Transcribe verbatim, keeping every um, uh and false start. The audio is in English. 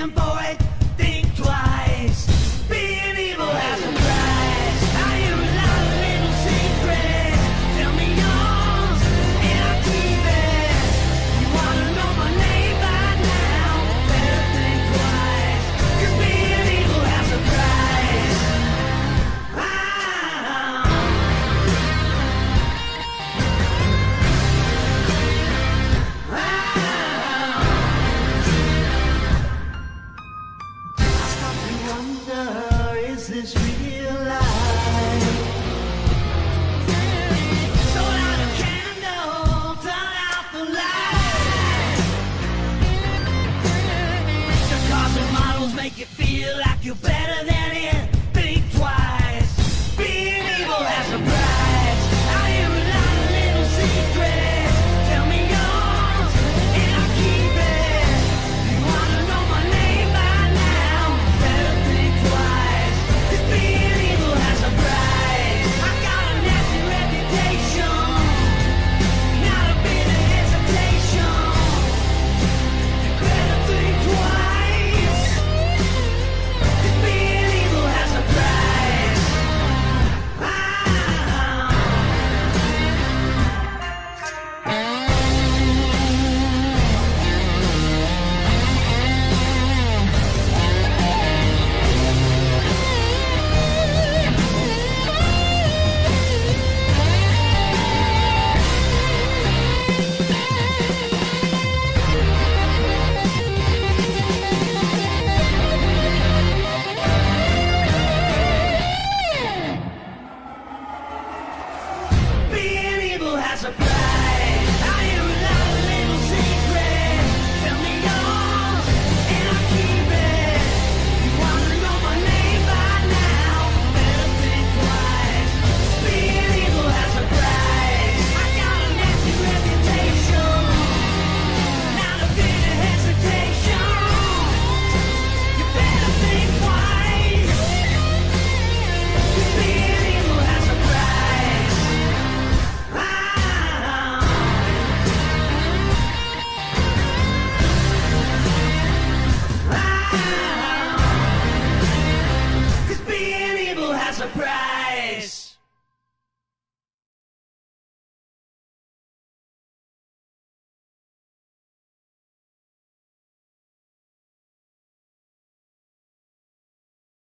paying for it, think twice. Being evil has a price. I hear a lot of little secrets. Tell me yours, and I'll keep it. You wanna know my name by now? Better think twice. 'Cause being evil has a price. Ah. Wonder, is this real life? Sold out a candle, turn out the light. The cars and models make you feel like you're better than it.